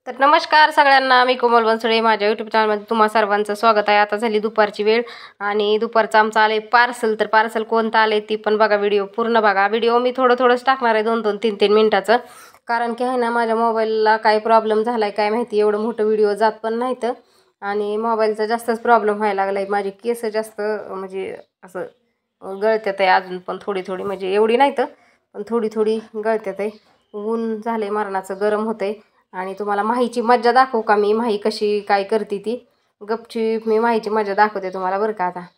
तर नमस्कार सगळ्यांना, मी कोमल बनसोडे. माझ्या यूट्यूब चॅनलमध्ये तुम्हा सर्वांचं स्वागत आहे. आता झाली दुपारची वेळ आणि दुपारचं आमचं आलं आहे पार्सल. तर पार्सल कोणतं आलं आहे ती पण बघा, व्हिडिओ पूर्ण बघा. व्हिडिओ मी थोडंच टाकणार आहे, 2-2, 3-3 मिनिटाचं. कारण की आहे ना, माझ्या मोबाईलला काय प्रॉब्लेम झाला आहे काय माहिती, एवढं मोठं व्हिडिओ जात पण नाही तर. आणि मोबाईलचा जास्तच प्रॉब्लेम व्हायला लागला आहे. माझी केस जास्त म्हणजे असं गळत्यात आहे अजून पण थोडी म्हणजे एवढी नाही तर पण थोडी गळत्यात आहे. ऊन झाले मरणाचं, गरम होतंय. आणि तुम्हाला माहीची मज्जा दाखवू का मी, माही कशी काय करते ती. गपचूप मी माहीची मज्जा दाखवते तुम्हाला बरं का. आता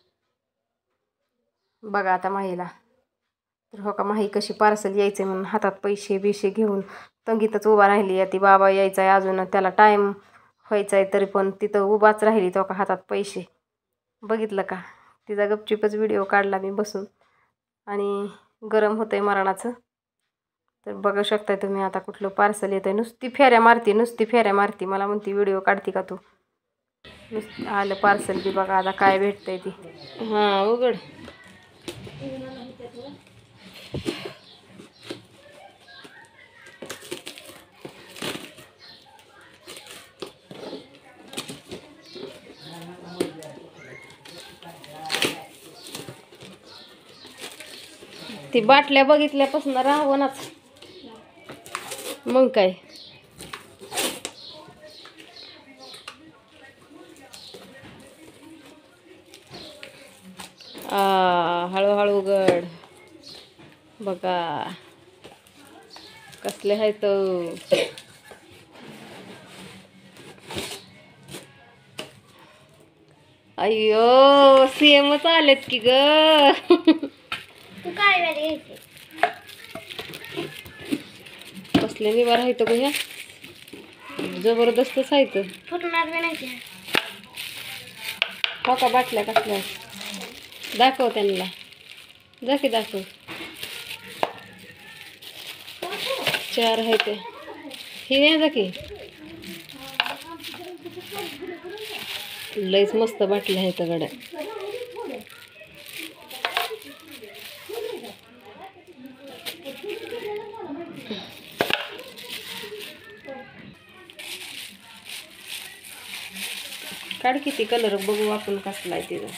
बघा आता माहीला. तर हो का, माही कशी पार्सल यायचं म्हणून हातात पैसे बिशे घेऊन तंगीतच उभा राहिली आहे. ती बाबा यायचा आहे अजून, त्याला टाईम व्हायचा आहे तरी पण तिथं उभाच राहिली. तो का हातात पैसे बघितलं का. तिचा गपचूपच व्हिडिओ काढला मी बसून. आणि गरम होतंय मरणाचं. तर बघू शकताय तुम्ही आता कुठलं पार्सल येतं आहे. नुसती फेऱ्या मारती मला म्हणती व्हिडिओ काढते का तू. नुसतं आलं पार्सल बी बघा आता काय भेटतंय ती. हां उघड. ती बाटल्या बघितल्यापासून राहवनाच मग काय. हळूहळू उघड बघा कसले आहे तो. अय्यो सेमच आलेत की ग. कसले निवार आहे तो ह्या, जबरदस्तच आहे. हो का, बाटल्या कसल्या दाखव त्यांना, जा की दाखव. 4 आहे ते, ही नाही जा की. लयच मस्त बाटल्या आहेत गड्या. काढ किती कलर बघू आपण कसला आहे तिथं.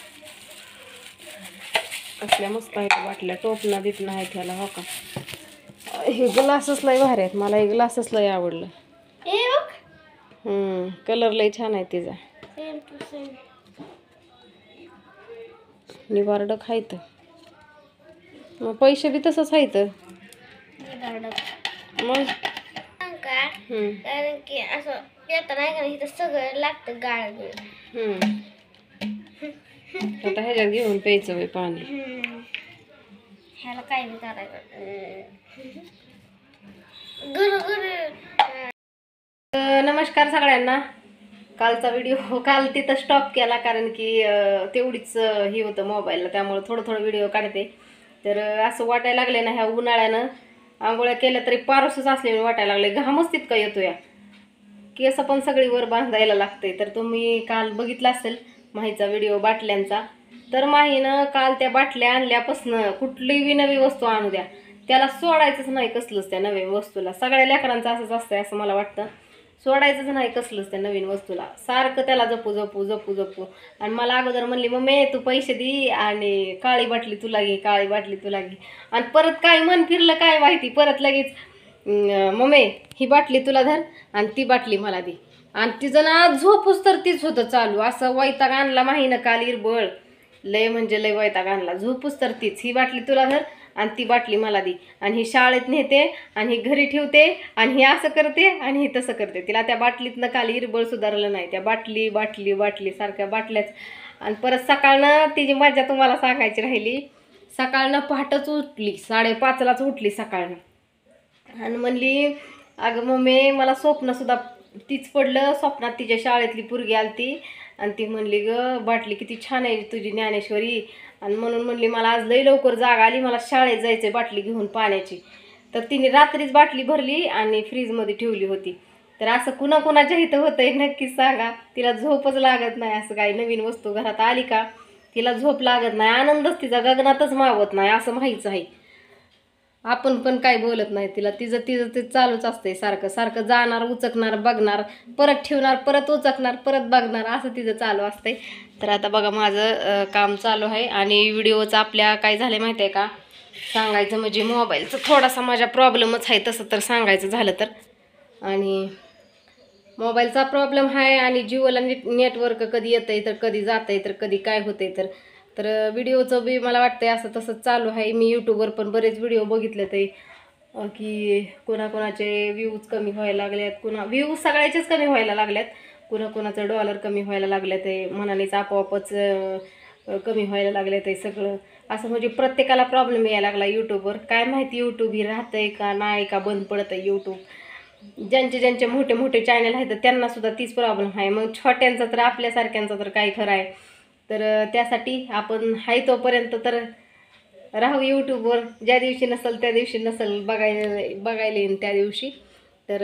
कसल्या मस्त आहेत बाटल्या, टोपना बिपना आहे त्याला. हो का, हे ग्लासच लय भारी आहेत. मला हे ग्लासच लय आवडलं. कलर लय छान आहे तिचा. निवारड खायत मग पैसे बी तसंच आहेत मग. कारण की असं येतं नाही का, इथं सगळं लागतं गाळ. आता ह्याच्यात घेऊन प्यायचं बाई पाणी. ह्याला काय नाही करायचं. नमस्कार सगळ्यांना. कालचा व्हिडिओ काल तिथं स्टॉप केला कारण की तेवढीच ही होतं मोबाईलला, त्यामुळे थोडं व्हिडिओ काढते. तर असं वाटायला लागले ना, ह्या उन्हाळ्यानं आंघोळ्या केल्या तरी पारसच असले वाटायला लागले. घामच तितका येतो या. केस पण सगळी वर बांधायला लागते. तर तुम्ही काल बघितला असेल माहीचा व्हिडिओ बाटल्यांचा. तर माहीनं काल त्या बाटल्या आणल्यापासून कुठलीही बी नवी वस्तू आणू द्या, त्याला सोडायचंच नाही कसलंच त्या नवीन वस्तूला. सगळ्या लेकरांचं असंच असतंय असं मला वाटतं. सोडायचंच नाही कसलंच त्या नवीन वस्तूला. सारखं त्याला जपू. आणि मला अगोदर म्हणली, मम्मी तू पैसे दे आणि काळी बाटली तुला घे. आणि परत काय मन फिरलं काय माहिती, परत लगेच मम्मी ही बाटली तुला धर आणि ती बाटली मला दे. आणि तिचं ना झोपूच तर तीच होतं चालू. असं वैताग आणला माहीनं काल इरबळ. लय म्हणजे लय वैताग आणला. झोपूच तर तीच, ही बाटली तुला धर आणि ती बाटली मला दे. आणि ही शाळेत नेते आणि ही घरी ठेवते आणि ही असं करते आणि ही तसं करते. तिला त्या बाटलीतनं काल इरबळ सुधारलं नाही. त्या बाटली सारख्या बाटल्याच. आणि परत सकाळनं तिची मजा तुम्हाला सांगायची राहिली. सकाळनं पहाटच उठली, 5:30लाच उठली सकाळनं. आणि म्हणली, अगं मम्मी मला स्वप्नसुद्धा तीच पडलं. स्वप्नात तिच्या शाळेतली पोरगी आलती आणि ती म्हणली, ग बाटली किती छान आहे तुझी ज्ञानेश्वरी. आणि म्हणून म्हणली मला आज लई लवकर जाग आली, मला शाळेत जायचं बाटली घेऊन पाण्याची. तर तिने रात्रीच बाटली भरली आणि फ्रीजमध्ये ठेवली होती. तर असं कुणाच्या इथं होतंय नक्कीच सांगा. तिला झोपच लागत नाही. असं काही नवीन वस्तू घरात आली का तिला झोप लागत नाही. आनंदच तिचा गगनातच मावत नाही असं माहीच आहे. आपण पण काय बोलत नाही तिला, तिचं तिचं ते चालूच असतंय सारखं सारखं, जाणार उचकणार बघणार, परत ठेवणार, परत उचकणार, परत बघणार, असं तिचं चालू असतंय. तर आता बघा माझं काम चालू आहे आणि व्हिडिओचं आपल्या काय झालं माहिती आहे का, सांगायचं म्हणजे मोबाईलचं थोडासा माझा प्रॉब्लेमच आहे तसं तर सांगायचं झालं तर. आणि मोबाईलचा प्रॉब्लेम आहे आणि जिओला नेटवर्क कधी येतंय तर कधी जातंय तर कधी काय होतंय तर व्हिडिओचं बी मला वाटतंय असं तसंच चालू आहे. मी यूट्यूबवर पण बरेच व्हिडिओ बघितले ते की कोणाकोणाचे व्ह्यूज कमी व्हायला लागल्यात, व्ह्यूज सगळ्याचेच कमी व्हायला लागल्यात, कोणाकोणाचं डॉलर कमी व्हायला लागलं ते मनानेच आपोआपच कमी व्हायला लागलं ते सगळं असं, म्हणजे प्रत्येकाला प्रॉब्लेम यायला लागला यूट्यूबवर. काय माहिती यूट्यूब ही राहतंय का नाही का बंद पडतंय यूट्यूब. ज्यांचे मोठे मोठे चॅनल आहेत त्यांना सुद्धा तीच प्रॉब्लेम आहे, मग छोट्यांचा तर आपल्यासारख्यांचा तर काय खरं आहे. तर त्यासाठी आपण हाय तोपर्यंत तर राहू यूट्यूबवर, ज्या दिवशी नसेल त्या दिवशी नसेल बघायला येईन त्या दिवशी. तर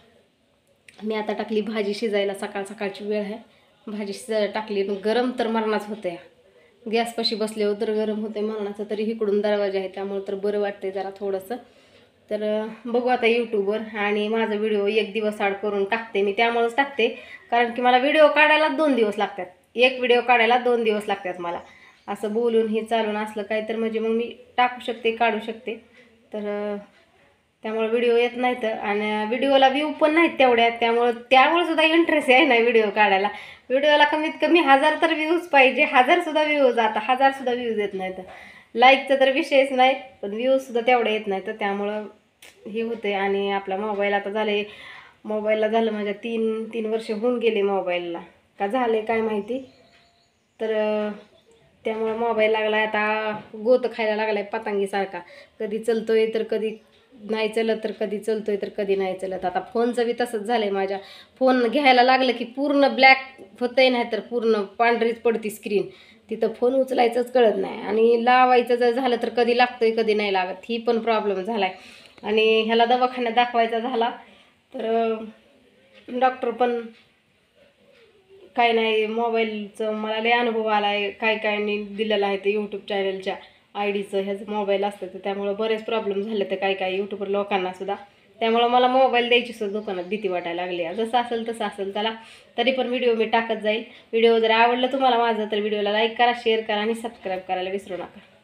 मी आता टाकली भाजी शिजायला, सकाळची वेळ आहे, भाजी शिजायला टाकली. गरम तर मरणाच होते, गॅसपाशी बसल्यावर तर गरम होते मरणाचं, तरी इकडून दरवाजा आहे त्यामुळे तर बरं वाटतंय जरा थोडंसं. तर बघू आता यूट्यूबवर, आणि माझा व्हिडिओ 1 दिवस आड करून टाकते मी, त्यामुळेच टाकते कारण की मला व्हिडिओ काढायला 2 दिवस लागतात, एक व्हिडिओ काढायला 2 दिवस लागतात मला. असं बोलून हे चालून असलं काय तर म्हणजे मग मी टाकू शकते, काढू शकते. तर त्यामुळे व्हिडिओ येत नाहीत आणि व्हिडिओला व्ह्यू पण नाहीत तेवढ्या, त्यामुळे सुद्धा इंटरेस्ट आहे नाही व्हिडिओ काढायला. व्हिडिओला कमीत कमी 1000 तर व्ह्यूज पाहिजे, 1000 सुद्धा व्ह्यूज, आता 1000 सुद्धा व्ह्यूज येत नाहीत. लाईकचा तर विषयच नाही, पण व्ह्यूज सुद्धा तेवढे येत नाहीत. त्यामुळं हे होते. आणि आपला मोबाईल आता झाले, मोबाईलला झालं माझ्या 3 वर्ष होऊन गेले मोबाईलला, का झाले काय माहिती. तर त्यामुळं मोबाईल लागला आता गोत खायला लागलाय पतंगीसारखा, कधी चलतोय तर कधी नाही चलत, तर कधी चलतोय तर कधी नाही चलत. आता फोनचं बी तसंच झालंय, माझ्या फोन घ्यायला लागलं की पूर्ण ब्लॅक होतंय, नाही तर पूर्ण पांढरीच पडती स्क्रीन, तिथं फोन उचलायचंच कळत नाही. आणि लावायचं जर झालं तर कधी लागतोय कधी नाही लागत, ही पण प्रॉब्लेम झालाय. आणि ह्याला दवाखान्यात दाखवायचा झाला तर डॉक्टर पण काय नाही, मोबाईलचं मला लय अनुभव आला आहे, काय दिलेलं आहे ते यूट्यूब चॅनलच्या आयडीचं ह्याचं मोबाईल असतं, तर त्यामुळं बरेच प्रॉब्लेम झाले तर काय यूट्यूबर लोकांना सुद्धा. त्यामुळं मला मोबाईल द्यायची सुद्धा दुकानात भीती वाटायला लागली. जसं असेल तसं असेल त्याला, तरी पण व्हिडिओ मी टाकत जाईल. व्हिडिओ जर आवडलं तुम्हाला माझं तर व्हिडिओला लाईक करा, शेअर करा आणि सबस्क्राईब करायला विसरू नका.